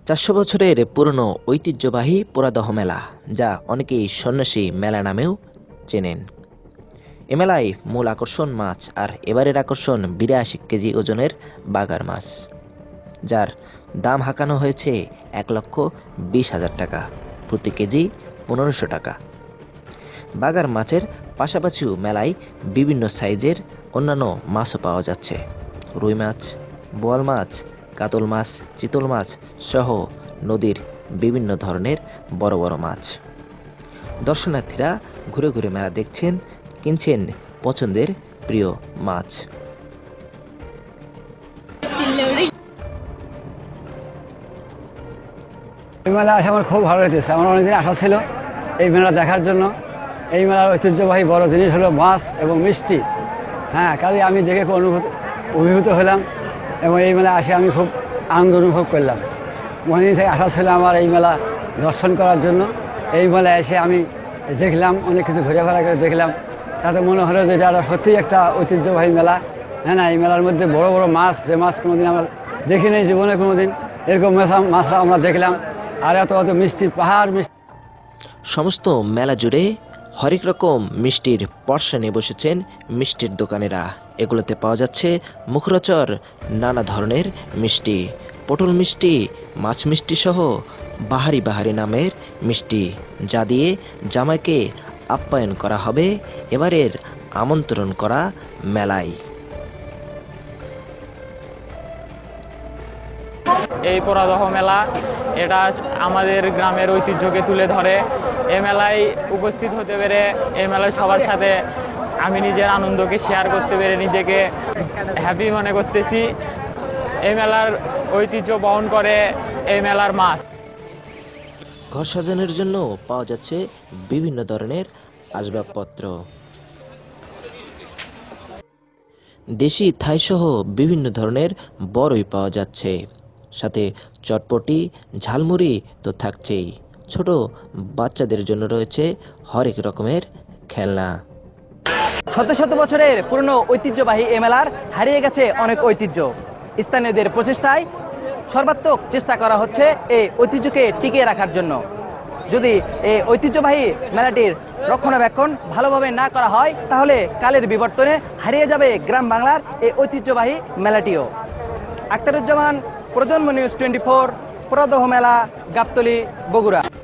৪০০ বছরের পুরনো ঐতিহ্যবাহী পোড়াদহ মেলা, যা অনেকেই সন্ন্যাসী মেলা নামেও চেনেন। এ মেলায় মূল আকর্ষণ মাছ, আর এবারের আকর্ষণ ৮২ কেজি ওজনের বাগার মাছ, যার দাম হাঁকানো হয়েছে ১,২০,০০০ টাকা, প্রতি কেজি ১৫০০ টাকা। বাগার মাছের পাশাপাশিও মেলায় বিভিন্ন সাইজের অন্যান্য মাছও পাওয়া যাচ্ছে। রুই মাছ, বোয়াল মাছ, কাতল মাছ, চিতল মাছ সহ নদীর বিভিন্ন ধরনের বড় বড় মাছ। দর্শনার্থীরা ঘুরে ঘুরে মেলা দেখছেন, কিনছেন পছন্দের প্রিয় মাছ। এই মেলা আসে আমার খুব ভালো লেগেছে। আমার অনেকদিন আশা ছিল এই মেলা দেখার জন্য। এই মেলার ঐতিহ্যবাহী বড় জিনিস হলো মাছ এবং মিষ্টি। কাজে আমি দেখে খুব অভিভূত হলাম এবং এই মেলা আসে আমি খুব আনন্দ অনুভব করলাম। অনেকদিন থেকে আশা ছিল আমার এই মেলা দর্শন করার জন্য। এই মেলায় এসে আমি দেখলাম, অনেক কিছু ঘুরেফেরা করে দেখলাম। তাতে মনে হলো যে এটা সত্যিই একটা ঐতিহ্যবাহী মেলা। এই মেলার মধ্যে বড় বড় মাছ, যে মাছ কোনোদিন আমরা দেখিনি জীবনে, কোনোদিন এরকম মাছ আমরা দেখলাম। আর এত মিষ্টির পাহাড় মিষ্টি। সমস্ত মেলা জুড়ে হরেক রকম মিষ্টির পর্ষা নিয়ে বসেছেন মিষ্টির দোকানেরা। এগুলোতে পাওয়া যাচ্ছে মুখরোচর নানা ধরনের মিষ্টি, পটল মিষ্টি, মাছ মিষ্টি সহ বাহারি বাহারি নামের মিষ্টি, যা দিয়ে জামাইকে আপ্যায়ন করা হবে এবারের আমন্ত্রণ করা মেলায়। এই পোড়াদহ মেলা, এটা আমাদের গ্রামের ঐতিহ্যকে তুলে ধরে। এই মেলায় উপস্থিত হতে পেরে, এই মেলায় সবার সাথে আমি নিজের আনন্দকে শেয়ার করতে পেরে নিজেকে হ্যাপি মনে করতেছি। এই মেলার ঐতিহ্য বহন করে এই মেলার মাছ। ঘর সাজানোর জন্য পাওয়া যাচ্ছে বিভিন্ন ধরনের আসবাবপত্র, দেশি থাই সহ বিভিন্ন ধরনের বড়ই পাওয়া যাচ্ছে। সাথে চটপটি, ঝালমুড়ি তো থাকছেই। ছোট বাচ্চাদের জন্য রয়েছে হরেক রকমের খেলনা। শত শত বছরের পুরনো ঐতিহ্যবাহী এ মেলার হারিয়ে গেছে অনেক ঐতিহ্য। স্থানীয়দের প্রচেষ্টায় সর্বাত্মক চেষ্টা করা হচ্ছে এই ঐতিহ্যকে টিকিয়ে রাখার জন্য। যদি এই ঐতিহ্যবাহী মেলাটির রক্ষণাবেক্ষণ ভালোভাবে না করা হয়, তাহলে কালের বিবর্তনে হারিয়ে যাবে গ্রাম বাংলার এই ঐতিহ্যবাহী মেলাটিও। আখতারুজ্জামান, প্রজন্ম নিউজ 24, পোড়াদহ মেলা, গাবতলী, বগুড়া।